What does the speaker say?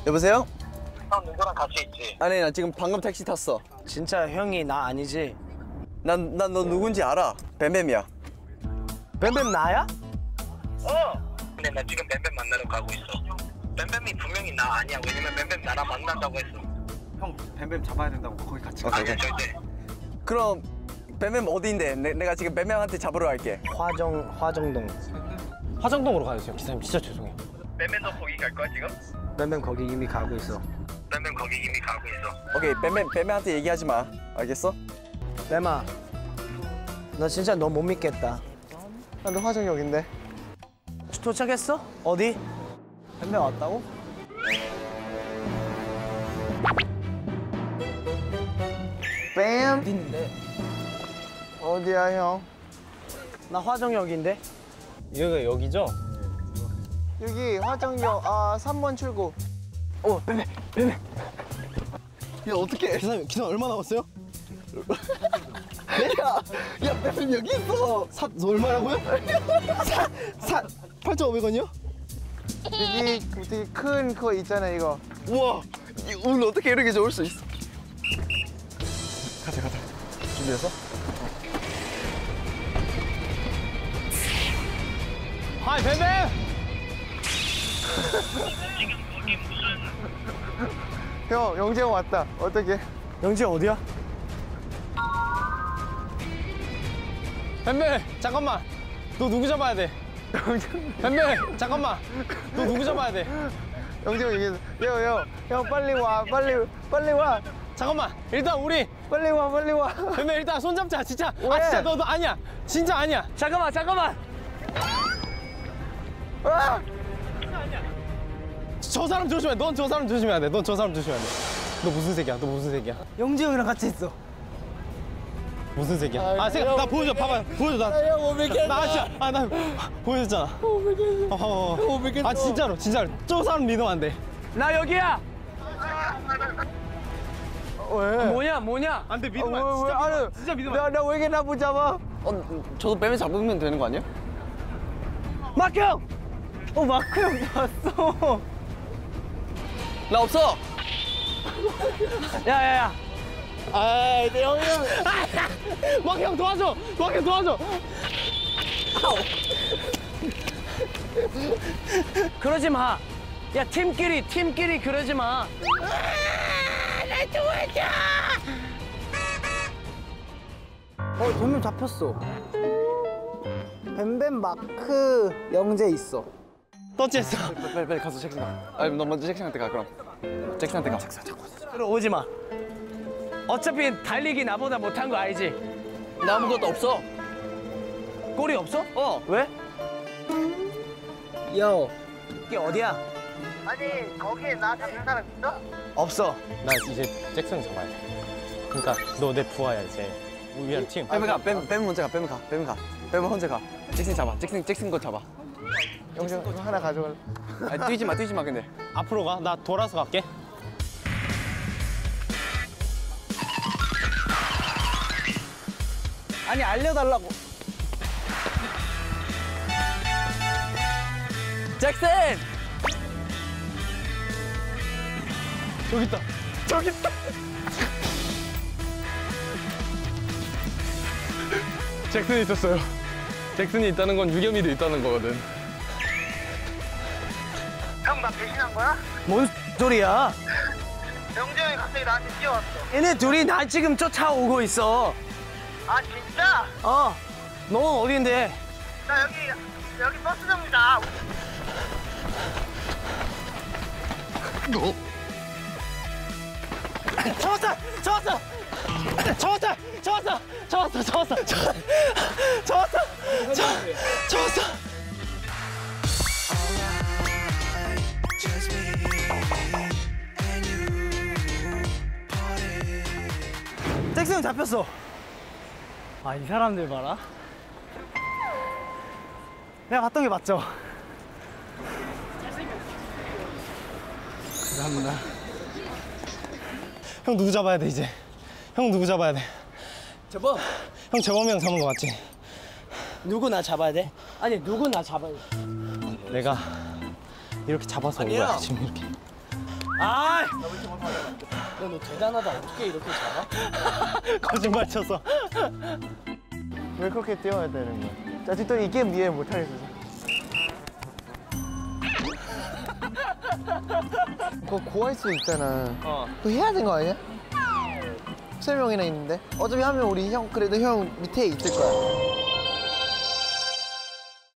여보세요? 형 누구랑 같이 있지? 아니 나 지금 방금 택시 탔어. 진짜 형이 나 아니지? 난 너 누군지 알아. 뱀뱀이야. 뱀뱀 나야? 근데 나 지금 뱀뱀 만나러 가고 있어. 뱀뱀이 분명히 나 아니야. 왜냐면 뱀뱀 나랑 만난다고 했어. 형 뱀뱀 잡아야 된다고 거기 같이 가. 아니야 절대. 그럼 뱀뱀 어디인데? 내가 지금 뱀뱀한테 잡으러 갈게. 화정동. 화정동으로 가주세요. 기사님 진짜 죄송해요. 뱀뱀도 거기 갈 거야 지금? 뱀뱀 거기 이미 가고 있어. 뱀뱀 거기 이미 가고 있어. 오케이 뱀뱀한테 얘기하지 마. 알겠어? 뱀아, 너 진짜 너 못 믿겠다. 나도 화정역인데. 도착했어? 어디? 뱀뱀 왔다고? 뱀? 어디 있는데? 어디야 형? 나 화정역인데? 여기가 여기죠? 여기 화정역 3번 출구. 야 어떡해? 기사님 얼마 남았어요? 야 뱀뱀 여기 있어. 얼마라고요? 8,500원이요? 여기 되게 큰 거 있잖아 이거. 우와 오늘 어떻게 이렇게 좋을 수 있어? 가자. 준비했어? 하이 뱀뱀! 형 영재 형 왔다. 어떻게? 영지 어디야? 뱀뱀 잠깐만 너 누구 잡아야 돼? 뱀뱀 잠깐만 너 누구 잡아야 돼? 영재 형 얘기했어. 형 빨리 와. 잠깐만 일단 우리 빨리 와. 뱀뱀 일단 손잡자 진짜. 왜? 아 진짜 너 아니야 진짜 아니야. 잠깐만. 아! 저 사람 조심해. 넌 저 사람 조심해야 돼. 너 무슨 색이야? 영지 형이랑 같이 있어. 무슨 색이야? 나 보여줘. 봐봐. 보여줘. 못 믿겠어. 나 진짜. 나 보여줬잖아. 못 믿겠어. 못 믿겠어. 아 진짜로. 저 사람 믿으면 안 돼. 나 여기야. 왜? 뭐냐? 안 돼. 믿으면 안 돼. 아니, 진짜 믿으면 안 돼. 나 왜 이렇게 나 못 잡아? 저도 뱀에 잡으면 되는 거 아니야? 마크 형! 마크 형 왔어. 나 없어. 야야야. 아이, 내 형이. 막형 도와줘. 그러지 마. 야 팀끼리 그러지 마. 나 도와줘. 뱀뱀 잡혔어. 뱀뱀 마크 영재 있어. 터치했어. 빨리 가서 잭슨 가. 아니, 너 먼저 잭슨한테 가, 그럼. 잭슨한테 가. 들어오지 마. 어차피 달리기 나보다 못한 거 알지? 나 아무것도 없어. 골이 없어? 어. 왜? 요. 이게 어디야? 아니 거기에 나 잡는 사람 있어? 없어. 나 이제 잭슨 잡아야 돼. 그러니까 너 내 부하야 이제. 우리랑 팀. 뱀 먼저 가. 뱀 혼자 가. 잭슨 잡아. 잭슨 거 잡아. 영재 하나 가져갈래? 아니, 뛰지 마, 근데. 앞으로 가. 나 돌아서 갈게. 아니 알려달라고. 잭슨! 저기 있다. 잭슨이 있었어요. 잭슨이 있다는 건 유겸이도 있다는 거거든. 형 나 배신한 거야? 뭔 소리야? 영재 형이 갑자기 나한테 뛰어왔어. 얘네 둘이 나 지금 쫓아오고 있어. 아 진짜? 넌 어딘데? 나 여기 버스 정류장. 잡았어. 잭슨 잡혔어. 아, 이 사람들 봐라. 내가 봤던 게 맞죠? 감사합니다. 형 누구 잡아야 돼 이제? 형 누구 잡아야 돼? 저번 형 재범이 형 잡은 거 맞지? 누구 나 잡아야 돼? 아니 누구 나 잡아야 돼? 내가 이렇게 잡아서 온 아니야. 거야 지금 이렇게. 아, 야너 대단하다. 어떻게 이렇게 잡아? 거짓말 쳤어. 왜 그렇게 뛰어야 되는 거야? 자, 뒷돌이 이 게임 이해 못하겠어. 그거 고할 수 있잖아. 그거 해야 되는 거 아니야? 3명이나 있는데? 어차피 하면 우리 형, 그래도 형 밑에 있을 거야.